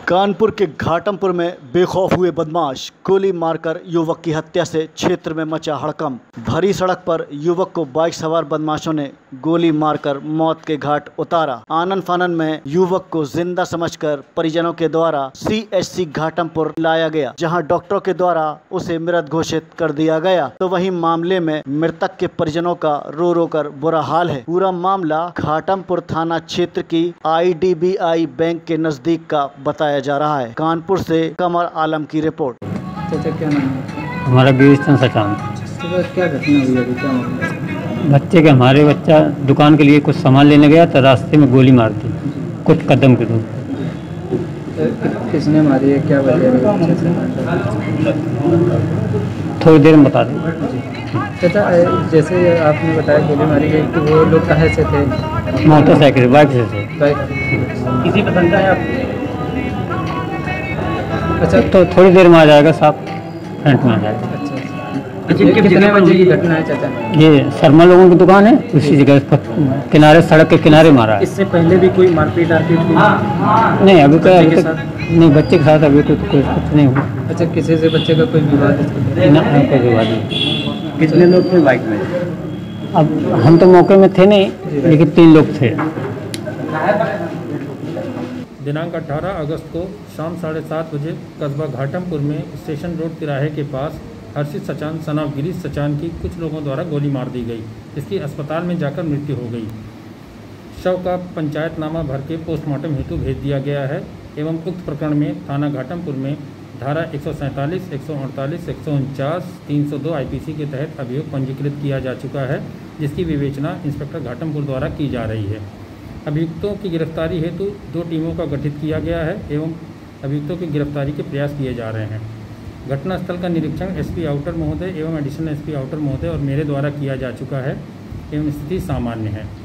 कानपुर के घाटमपुर में बेखौफ हुए बदमाश, गोली मारकर युवक की हत्या से क्षेत्र में मचा हड़कंप। भरी सड़क पर युवक को बाइक सवार बदमाशों ने गोली मारकर मौत के घाट उतारा। आनन फानन में युवक को जिंदा समझकर परिजनों के द्वारा CHC घाटमपुर लाया गया, जहां डॉक्टरों के द्वारा उसे मृत घोषित कर दिया गया। तो वहीं मामले में मृतक के परिजनों का रो रो कर बुरा हाल है। पूरा मामला घाटमपुर थाना क्षेत्र की IDBI बैंक के नजदीक का बताया जा रहा है। कानपुर से कमर आलम की रिपोर्ट। चाचा क्या नाम है? हमारा गिरीश सचान। क्या घटना हुई अभी, क्या मामला? बच्चे के हमारे बच्चा दुकान के लिए कुछ सामान लेने गया तो रास्ते में गोली मार दी कुछ कदम के दूर। किसने मारी है, क्या वजह है? थोड़ी देर में बता दें। चाचा जैसे आपने बताया गोली मारी गई, तो वो लोग कहाँ से थे? मोटरसाइकिल बाइक से थे। किसी पसंद का है आप? अच्छा, तो थोड़ी देर में आ जाएगा, साफ फ्रंट में आ जाएगा। अच्छा, कितने बजे की घटना है चाचा? ये शर्मा लोगों की दुकान है, उसी जगह किनारे, सड़क के किनारे मारा है। इससे पहले भी कोई मारपीट नहीं, अभी तो नहीं, बच्चे के साथ अभी कुछ नहीं हुआ। अच्छा, किसी से बच्चे का कोई विवाद? कोई विवाद नहीं। कितने लोग थे बाइक में? अब हम तो मौके में थे नहीं, लेकिन 3 लोग थे। दिनांक 18 अगस्त को शाम 7:30 बजे कस्बा घाटमपुर में स्टेशन रोड तिराहे के पास हर्षित सचान सना गिरीश सचान की कुछ लोगों द्वारा गोली मार दी गई, जिसकी अस्पताल में जाकर मृत्यु हो गई। शव का पंचायतनामा भर के पोस्टमार्टम हेतु भेज दिया गया है एवं उक्त प्रकरण में थाना घाटमपुर में धारा 147, 148, 149, 302 IPC के तहत अभियोग पंजीकृत किया जा चुका है, जिसकी विवेचना इंस्पेक्टर घाटमपुर द्वारा की जा रही है। अभियुक्तों की गिरफ्तारी हेतु 2 टीमों का गठित किया गया है एवं अभियुक्तों की गिरफ्तारी के प्रयास किए जा रहे हैं। घटनास्थल का निरीक्षण SP आउटर महोदय एवं एडिशनल SP आउटर महोदय और मेरे द्वारा किया जा चुका है एवं स्थिति सामान्य है।